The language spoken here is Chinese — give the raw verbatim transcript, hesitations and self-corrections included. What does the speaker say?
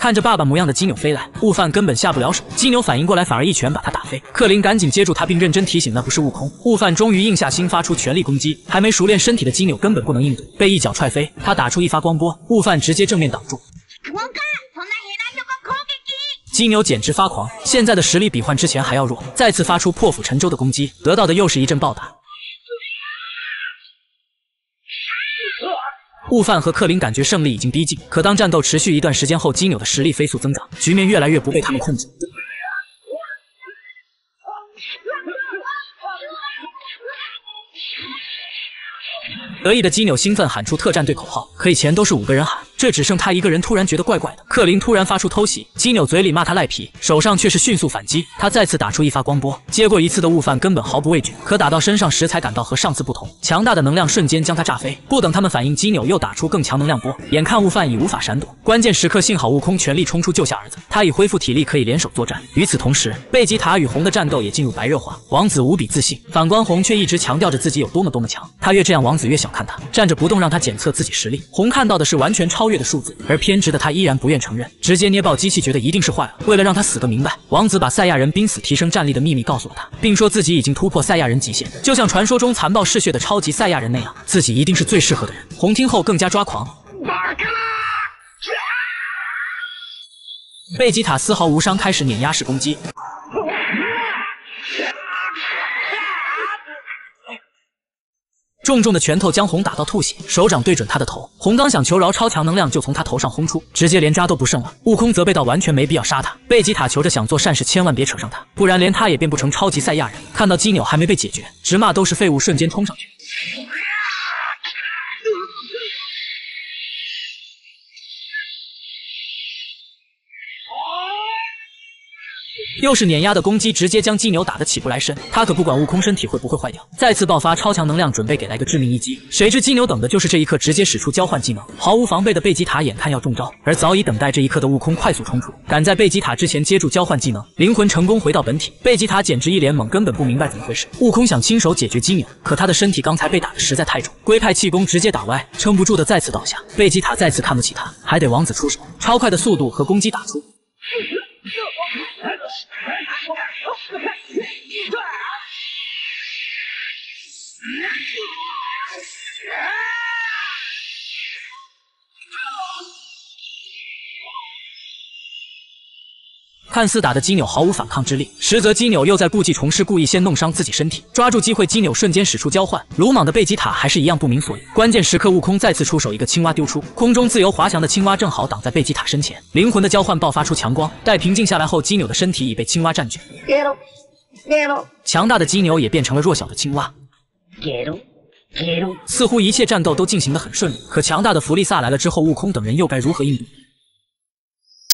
看着爸爸模样的基纽飞来，悟饭根本下不了手。基纽反应过来，反而一拳把他打飞。克林赶紧接住他，并认真提醒那不是悟空。悟饭终于硬下心发出全力攻击，还没熟练身体的基纽根本不能应对，被一脚踹飞。他打出一发光波，悟饭直接正面挡住。基纽简直发狂，现在的实力比换之前还要弱，再次发出破釜沉舟的攻击，得到的又是一阵暴打。悟饭和克林感觉胜利已经逼近，可当战斗持续一段时间后，基纽的实力飞速增长，局面越来越不被他们控制。得意的基纽兴奋喊出特战队口号，可以前都是五个人喊，这只剩他一个人，突然觉得怪怪的。克林突然发出偷袭，基纽嘴里骂他赖皮，手上却是迅速反击。他再次打出一发光波，接过一次的悟饭根本毫不畏惧，可打到身上时才感到和上次不同，强大的能量瞬间将他炸飞。不等他们反应，基纽又打出更强能量波，眼看悟饭已无法闪躲。关键时刻，幸好悟空全力冲出救下儿子，他已恢复体力，可以联手作战。与此同时，贝吉塔与红的战斗也进入白热化，王子无比自信，反观红却一直强调着自己有多么多么强。他越这样，王子越小看他，站着不动让他检测自己实力。红看到的是完全超越的数字，而偏执的他依然不愿承认，直接捏爆机器，觉得一定是坏了。为了让他死个明白，王子把赛亚人濒死提升战力的秘密告诉了他，并说自己已经突破赛亚人极限，就像传说中残暴嗜血的超级赛亚人那样，自己一定是最适合的人。红听后更加抓狂。贝吉塔丝毫无伤，开始碾压式攻击。重重的拳头将红打到吐血，手掌对准他的头，红刚想求饶，超强能量就从他头上轰出，直接连渣都不剩了。悟空责备道完全没必要杀他，贝吉塔求着想做善事千万别扯上他，不然连他也变不成超级赛亚人。看到基纽还没被解决，直骂都是废物，瞬间冲上去。又是碾压的攻击，直接将基纽打得起不来身。他可不管悟空身体会不会坏掉，再次爆发超强能量，准备给来个致命一击。谁知基纽等的就是这一刻，直接使出交换技能。毫无防备的贝吉塔眼看要中招，而早已等待这一刻的悟空快速冲出，赶在贝吉塔之前接住交换技能，灵魂成功回到本体。贝吉塔简直一脸懵，根本不明白怎么回事。悟空想亲手解决基纽，可他的身体刚才被打的实在太重，龟派气功直接打歪，撑不住的再次倒下。贝吉塔再次看不起他，还得王子出手，超快的速度和攻击打出。看似打的基纽毫无反抗之力，实则基纽又在故技重施，故意先弄伤自己身体。抓住机会，基纽瞬间使出交换，鲁莽的贝吉塔还是一样不明所以。关键时刻，悟空再次出手，一个青蛙丢出，空中自由滑翔的青蛙正好挡在贝吉塔身前。灵魂的交换爆发出强光，待平静下来后，基纽的身体已被青蛙占据，强大的基纽也变成了弱小的青蛙。似乎一切战斗都进行得很顺利，可强大的弗利萨来了之后，悟空等人又该如何应对？